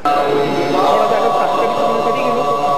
थोड़ा सा अगर कट कर सुनना करेगी ना तो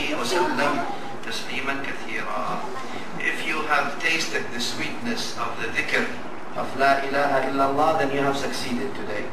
وسلم تسليما كثيرا. If you have tasted the sweetness of the dhikr of La ilaha illallah, then you have succeeded today.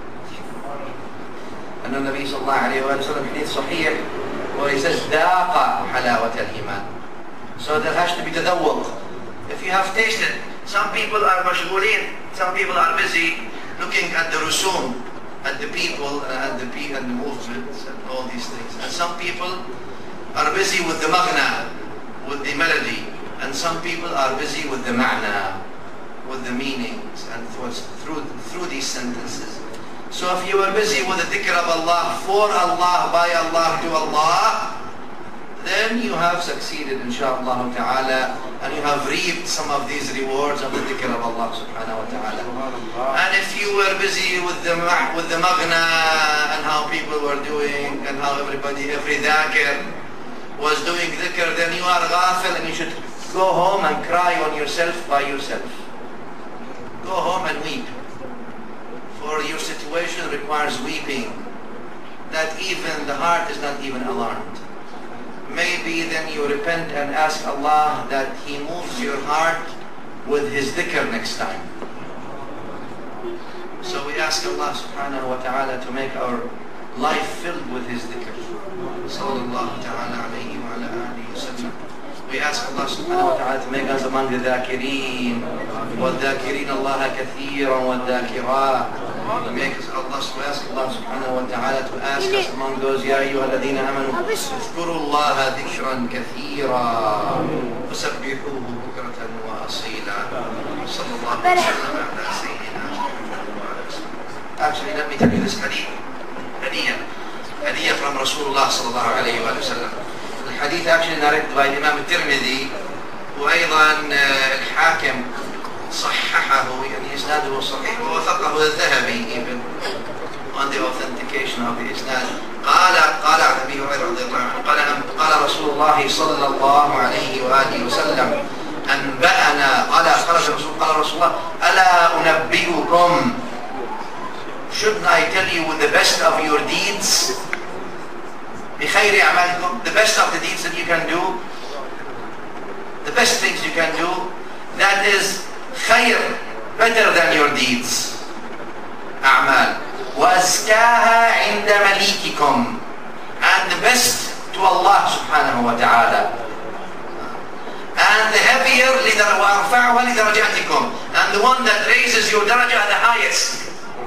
أن النبي صلى الله عليه وسلم حديث صحيح where he says ذاق حلاوة الإيمان. So there has to be تذوق. If you have tasted, some people are مشغولين, some people are busy looking at the rusum, at the people, and the movements and all these things. And some people are busy with the maghna, with the melody, and some people are busy with the ma'na, with the meanings and through these sentences. So if you are busy with the dhikr of Allah, for Allah, by Allah, to Allah, then you have succeeded inshaAllah ta'ala, and you have reaped some of these rewards of the dhikr of Allah subhanahu wa ta'ala. And if you were busy with the maghna and how people were doing and how every dhakir was doing dhikr, then you are ghafil and you should go home and cry on yourself by yourself. Go home and weep. For your situation requires weeping, that even the heart is not even alarmed. Maybe then you repent and ask Allah that He moves your heart with His dhikr next time. So we ask Allah subhanahu wa ta'ala to make our life filled with His dhikr. Sallallahu ta'ala alayhi wa ala alihi wa sallam. We ask Allah subhanahu wa ta'ala to make us among the dhakirin, وَالذَّاكِرِينَ اللَّهَ كَثِيرًا وَالذَّاكِرَاتِ. Make us we ask Allah subhanahu wa ta'ala to ask us among those يَا أَيُّهَا الَّذِينَ آمَنُوا اذْكُرُوا اللَّهَ ذِكْرًا كَثِيرًا وَسَبِّحُوهُ بُكْرَةً وَأَصِيلًا. صلى الله وسلم على سيدنا محمد. Actually, let me tell you this hadith. Hadiyah from Rasulullah sallallahu alayhi wa sallam. الحديث actually narrated by Imam الترمذي وأيضا الحاكم صححه, يعني إسناده صحيح ووثقه الذهبي even on the authentication of the إسناد. قال عن أبي هريرة رضي الله عنه قال رسول الله صلى الله عليه وآله وسلم أنبأنا قال رسول الله ألا أنبئكم, shouldn't I tell you with the best of your deeds, بخير أعمالكم, the best of the deeds that you can do, the best things you can do, that is خير, better than your deeds, أعمال, وأزكاها عند مليككم, and the best to Allah subhanahu wa ta'ala, and the heavier وأرفعها لدرجاتكم, and the one that raises your darajah the highest,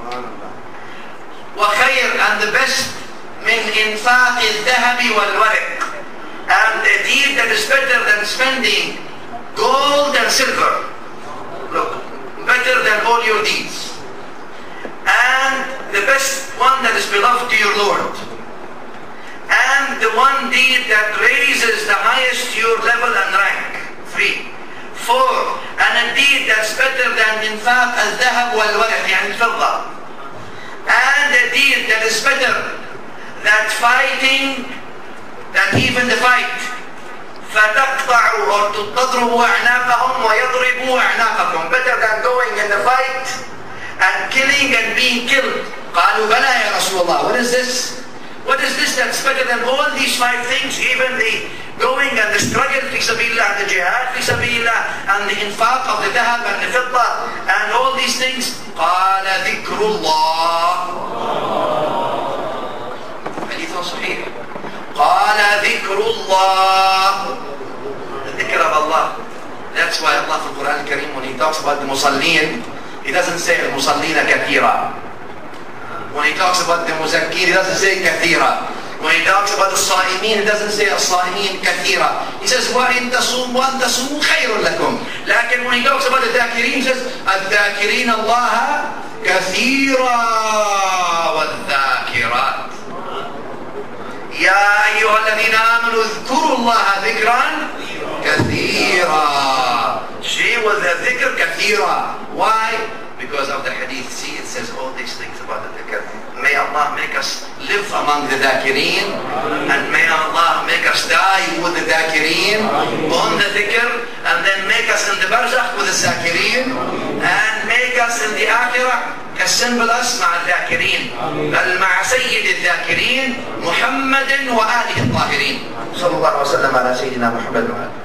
وخير, and the best من إنفاق الذهب والورق, and a deed that is better than spending gold and silver. Look, better than all your deeds, and the best one that is beloved to your Lord, and the one deed that raises the highest to your level and rank. 3. 4. And a deed that's better than infaq al-dhahab wal-warq, يعني الفضة, and a deed that is better that fighting, that even the fight, فتقطعوا or تضربوا أعناقهم ويضربوا أعناقكم, better than going in the fight and killing and being killed. قالوا بلى يا رسول الله, what is this? What is this that's better than all these 5 things, even the going and the struggle في سبيل الله, and the jihad في سبيل الله, and the infaq of the dhahab and the fidda and all these things? قال ذكر الله. صحيح. قال ذكر الله, the dhikr of Allah. That's why Allah في القرآن الكريم, when He talks about the musallin, He doesn't say المصلين كثيرا. When He talks about the muzakkir, He doesn't say كثيرا. When He talks about the الصائمين, He doesn't say الصائمين كثيرا. He says وإن تصوموا خير لكم. لكن when He talks about the ذاكرين, He says الذاكرين الله كثيرا والذاكرات. يا أيها الذين آمنوا اذكروا الله ذكرا كثيرا. She was a dhikr كثيرا. Why? Because of the hadith. See, it says all these things about the dhikr. May Allah make us live among the dhakirin, and may Allah make us die with the dhakirin on the dhikr, and then make us in the barzakh with the zakirin, and make us in the akhirah assemble us مع الذاكرين، بل مع سيد الذاكرين محمد وآله الطاهرين. صلى الله وسلم على سيدنا محمد وآله.